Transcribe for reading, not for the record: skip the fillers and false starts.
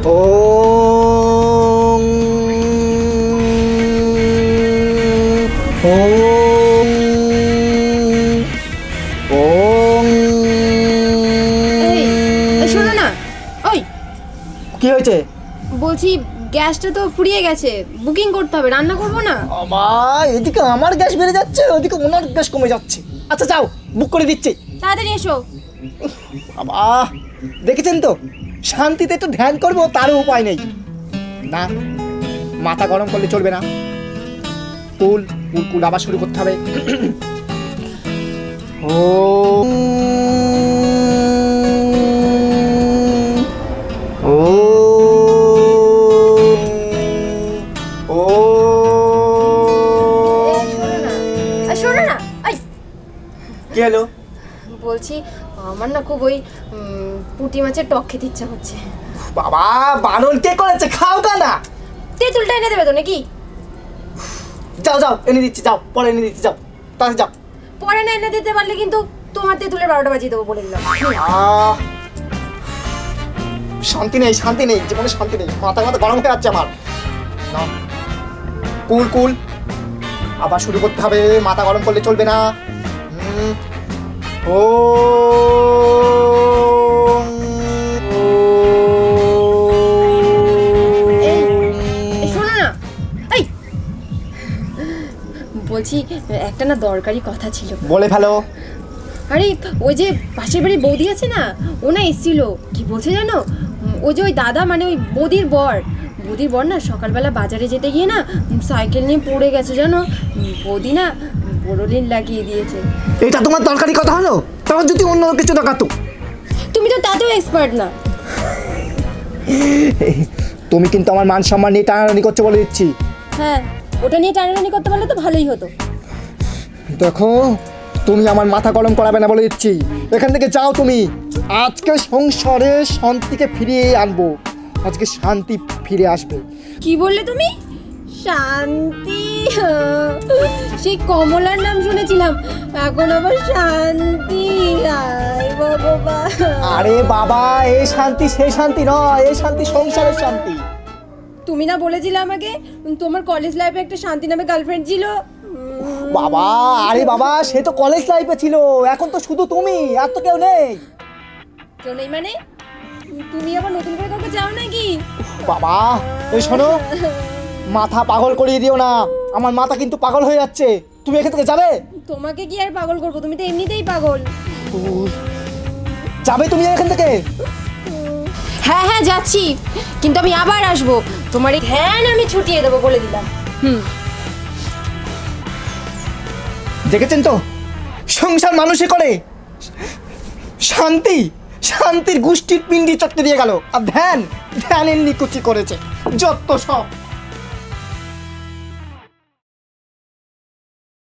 ওম ওম ওম। এই শোনো না, ওই কি হয়েছে? বলছি গ্যাসটা তো ফুরিয়ে গেছে, বুকিং করতে হবে, রান্না করবো না। বাবা, এদিকে আমার গ্যাস বেড়ে যাচ্ছে, ওদিকে ওনার গ্যাস কমে যাচ্ছে। আচ্ছা যাও, বুক করে দিচ্ছি। তাড়াতাড়ি এসো। বাবা, দেখেছেন তো, শান্তিতে একটু ধ্যান করবো তারও উপায় নেই। না, মাথা গরম করলে চলবে না। কুল কুল কুল আবার শুরু করতে হবে। ও ও ও। শোনো না, এই কি হলো? বলছি আমার না খুব ওই পুঁটি মাছের টক খেতে ইচ্ছা হচ্ছে। বাবা, বারণ কে করেছে? খাও না। তেঁতুলটা এনে দেবে তো নাকি? যাও যাও, এনে দিচ্ছি, যাও পরে এনে দিচ্ছি, যাও তাহলে যাও। পরে না এনে দিতে পারলে কিন্তু তোমার তেঁতুলের 12টা বাজিয়ে দেবো বলে দিলাম। শান্তি নেই, শান্তি নেই, জীবনে শান্তি নেই, মাথা মাথা গরম হয়ে যাচ্ছে আমার। না, কুল কুল আবার শুরু করতে হবে, মাথা গরম করলে চলবে না। ও শোনো না, এই বলছি একটা না দরকারি কথা ছিল। বলে ফেলো। আরে ওই যে পাশের বাড়ির বৌদি আছে না, ও না এসেছিল, কি বলছে জানো, ওই যে ওই দাদা মানে ওই বৌদির বর না সকালবেলা বাজারে যেতে গিয়ে না সাইকেল নিয়ে পড়ে গেছে জানো, বৌদি না বোরোলিন লাগিয়ে দিয়েছে। এটা তোমার দরকারি কথা হলো? তোমার যদি অন্য কিছু দেখাতো। তুমি তো তাতেও এক্সপার্ট না। তুমি কিন্তু আমার মান সম্মান নিয়ে টানাটানি করছো বলে দিচ্ছি। হ্যাঁ, ওটা নিয়ে টানাটানি করতে পারলে তো ভালোই হতো। দেখো, তুমি আমার মাথা গরম করাবে না বলে দিচ্ছি। এখান থেকে যাও তুমি। আজকে সংসারে শান্তিকে ফিরিয়ে আনবো, আজকে শান্তি ফিরে আসবে। কি বললে তুমি? শান্তি? সেই কমলার নাম শুনেছিলাম, এখন আবার শান্তি? বাবা, আরে বাবা, এই শান্তি সেই শান্তি নয়, এই শান্তি সংসারের শান্তি। তুমি না বলেছিলে আমাকে তোমার কলেজ লাইফে একটা শান্তি নামে গার্লফ্রেন্ড ছিল? বাবা, আরে বাবা, সে তো কলেজ লাইফে ছিল, এখন তো শুধু তুমি, আর তো কেউ নেই। কেউ নেই মানে? তুমি আবার নতুন করে কাউকে চাও নাকি? বাবা, এই শোনো, মাথা পাগল করিয়ে দিও না, আমার মাথা কিন্তু পাগল হয়ে যাচ্ছে। তুমি এখান থেকে যাবে? তোমাকে কি আর পাগল করবো, তুমি তো এমনিতেই পাগল। যাবে তুমি এখান থেকে? হ্যাঁ হ্যাঁ যাচ্ছি, কিন্তু আমি আবার আসবো, তোমার এই ধ্যান আমি ছুটিয়ে দেবো বলে দিলাম। দেখেছেন তো, সংসার মানুষই করে। শান্তি, শান্তির গোষ্ঠীর পিন্ডি চটকে দিয়ে গেল, আর ধ্যান, ধ্যানের নিকুচি করেছে, যত সব।